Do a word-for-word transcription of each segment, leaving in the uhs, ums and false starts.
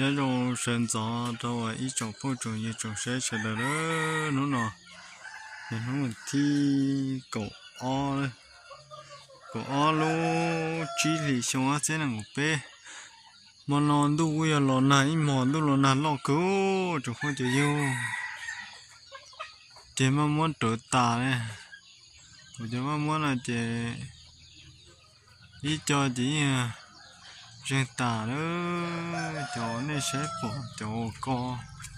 nhớ rồi sơn gió rồi ít trồng phô trồng gì trồng sẽ sẽ là đó nó nọ thì nó mình thi cổ o đấy cổ o luôn chỉ thì xong á sẽ là một bé mà nó đu bây giờ lò này mà đu lò này lò cứu trồng không chịu vô chỉ mà muốn trở tà này chỉ mà muốn là chỉ ít cho chỉ riêng tà đó chỗ này sẽ bỏ chỗ co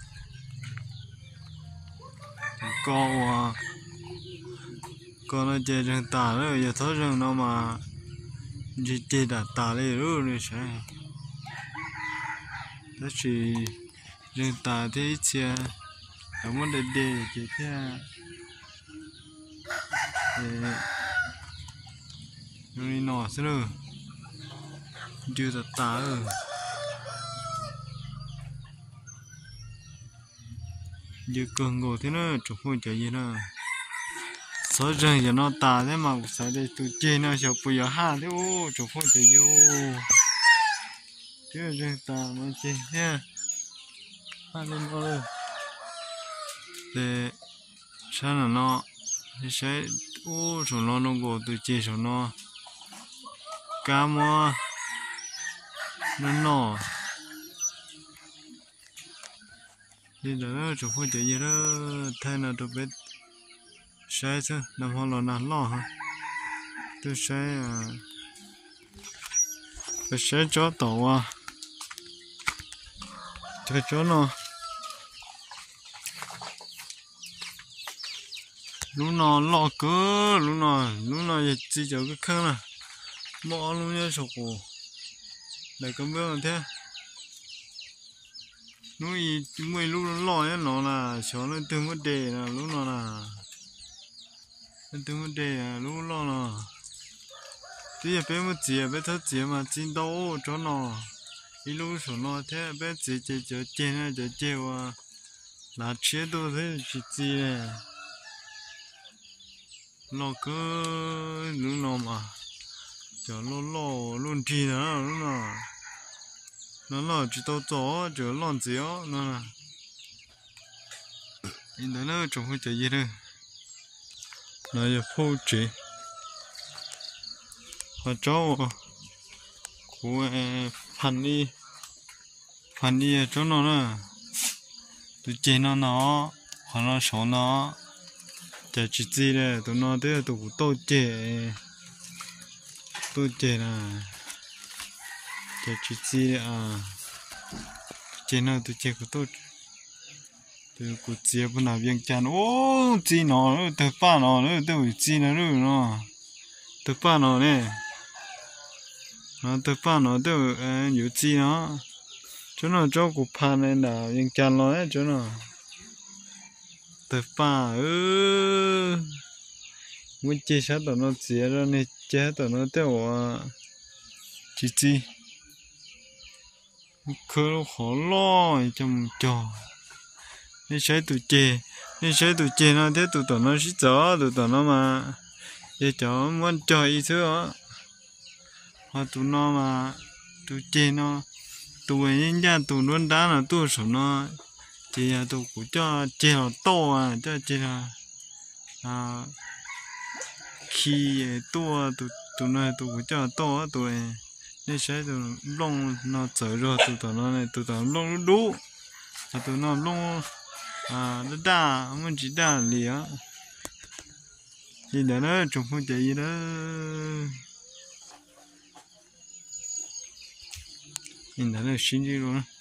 co à con nó chơi riêng tà đó giờ thôi riêng nó mà chỉ chơi đã tà đây rồi này sẽ đó chỉ riêng tà thế chứ không muốn để để chỉ thế người nọ xí rồi chưa thật tà rồi giờ cần ngồi thế nữa chụp phim chạy gì nữa số rừng giờ nó tà thế mà cũng phải để tụi chơi nó chụp bây giờ ha thế ô chụp phim chạy vô chứ rừng tà mà chơi nha ha lên rồi để sao là nó sẽ ô số nó nó ngồi tụi chơi số nó cá mua nó nọ đi đó chụp phim chạy gì đó thay nào tụi biết sai chứ nằm hoa lò nàn lò hả tôi sai à tôi sai chó tổ à chơi chó nó lúc nào lò cơ lúc nào lúc nào giờ chỉ cho cái khăn à bỏ luôn nha sọc cổ để có biết thế nuôi nuôi lúc nó lò nhá nó là chó nó từ mất đề là lúc nào là từ mất đề à lúc lò là thì giờ bé một chỉ bé thất chỉ mà chín đâu chó nó đi lúc số nó thế bé chỉ chỉ chỉ chỉ này chỉ chỉ và là chế độ thế chỉ chỉ này lò cơ lúc nào mà chó lò lò luôn chi nữa lúc nào nó là chỉ tao chó chó lon chéo nó là nhìn thấy nó trồng hơi chạy gì đây nó giờ phô chế và chó của phần đi phần đi chỗ nó nè tụi chế nó nó hoặc nó số nó chạy chỉ gì đây tụi nó thế tụi của tôi chế tôi chế nè chạy chỉ gì à chế nó tụi chế của tôi từ cụ chia bên nào viên chăn ô chi nó từ ba nó nữa từ chi nó nữa nó từ ba nó này nó từ ba nó từ nhiều chi nó chỗ nó cho cụ pan này là viên chăn nó đấy chỗ nó từ ba ư muốn chia sát tụi nó chia ra này chia tụi nó theo chi chi khơi khó lo trong trò nên sẽ tụi chè nên sẽ tụi chè nó thế tụi tụi nó sẽ chó tụi tụi nó mà để chó muốn chơi ý thứ đó hoặc tụi nó mà tụi chè nó tụi nhân gia tụi luôn đá là tụi số nó thì tụi cũng cho chè nó to à cho chè là à khi to tụi tụi nó tụi cũng cho to tụi nên sẽ tụi lông nó trở rồi tụi tụi nó này tụi tụi nó lông đủ tụi nó lông à nó đa mình chỉ đa lìa thì đó nó trồng không chạy gì đó nhìn thấy là xin gì luôn